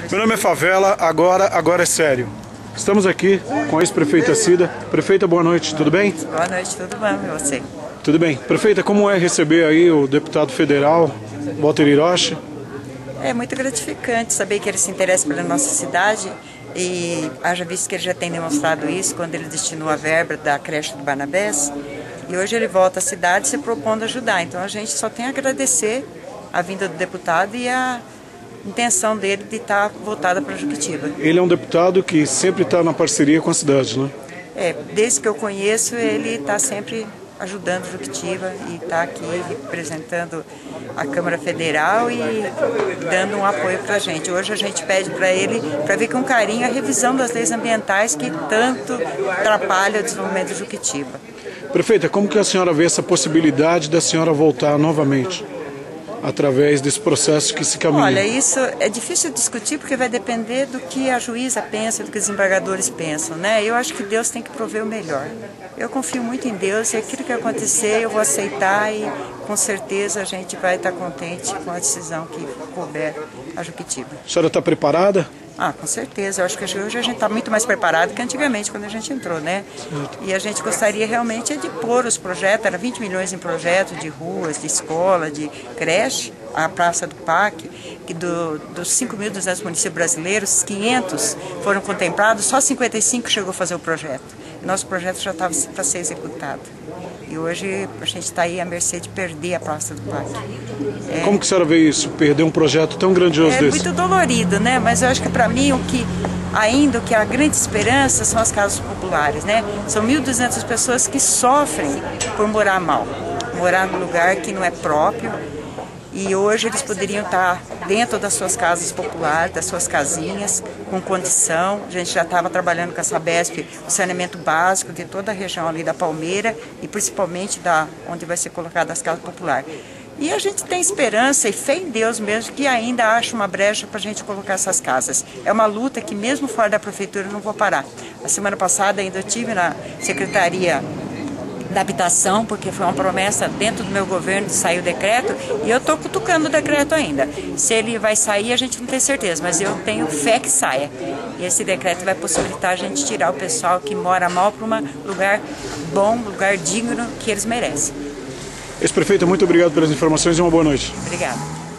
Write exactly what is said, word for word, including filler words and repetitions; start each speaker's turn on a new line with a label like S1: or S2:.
S1: Meu nome é Favela, agora, agora é sério. Estamos aqui com a ex-prefeita Cida. Prefeita, boa noite, tudo bem?
S2: Boa noite, tudo bem, e você?
S1: Tudo bem. Prefeita, como é receber aí o deputado federal, Walter Hiroshi?
S2: É muito gratificante saber que ele se interessa pela nossa cidade e haja visto que ele já tem demonstrado isso quando ele destinou a verba da creche do Barnabés e hoje ele volta à cidade se propondo ajudar. Então a gente só tem a agradecer a vinda do deputado e a intenção dele de estar voltada para Juquitiba.
S1: Ele é um deputado que sempre está na parceria com a cidade, né?
S2: É, desde que eu conheço, ele está sempre ajudando Juquitiba e está aqui representando a Câmara Federal e dando um apoio para a gente. Hoje a gente pede para ele, para ver com carinho a revisão das leis ambientais que tanto atrapalham o desenvolvimento de Juquitiba.
S1: Prefeita, como que a senhora vê essa possibilidade da senhora voltar novamente através desse processo que se caminha?
S2: Olha, isso é difícil discutir porque vai depender do que a juíza pensa, do que os desembargadores pensam, né? Eu acho que Deus tem que prover o melhor. Eu confio muito em Deus e aquilo que acontecer eu vou aceitar e com certeza a gente vai estar contente com a decisão que couber a Juquitiba.
S1: A senhora está preparada?
S2: Ah, com certeza. Eu acho que hoje a gente está muito mais preparado que antigamente, quando a gente entrou, né? Certo. E a gente gostaria realmente de pôr os projetos, era vinte milhões em projetos de ruas, de escola, de creche, a Praça do Parque, que do, dos cinco mil e duzentos municípios brasileiros, quinhentos foram contemplados, só cinquenta e cinco chegou a fazer o projeto. Nosso projeto já estava para ser executado. E hoje a gente está aí à mercê de perder a Praça do Parque. É,
S1: Como que a senhora vê isso, perder um projeto tão grandioso
S2: é
S1: desse?
S2: É muito dolorido, né? Mas eu acho que para mim o que ainda o que é a grande esperança são as casas populares, né? São mil e duzentas pessoas que sofrem por morar mal, morar num lugar que não é próprio. E hoje eles poderiam estar dentro das suas casas populares, das suas casinhas, com condição. A gente já estava trabalhando com a Sabesp o saneamento básico de toda a região ali da Palmeira e principalmente da onde vai ser colocada as casas populares. E a gente tem esperança e fé em Deus mesmo que ainda acha uma brecha para a gente colocar essas casas. É uma luta que mesmo fora da prefeitura eu não vou parar. A semana passada ainda eu estive na Secretaria da Habitação, porque foi uma promessa dentro do meu governo de sair o decreto, e eu estou cutucando o decreto ainda. Se ele vai sair, a gente não tem certeza, mas eu tenho fé que saia. E esse decreto vai possibilitar a gente tirar o pessoal que mora mal para um lugar bom, lugar digno que eles merecem.
S1: Ex-prefeita, muito obrigado pelas informações e uma boa noite.
S2: Obrigada.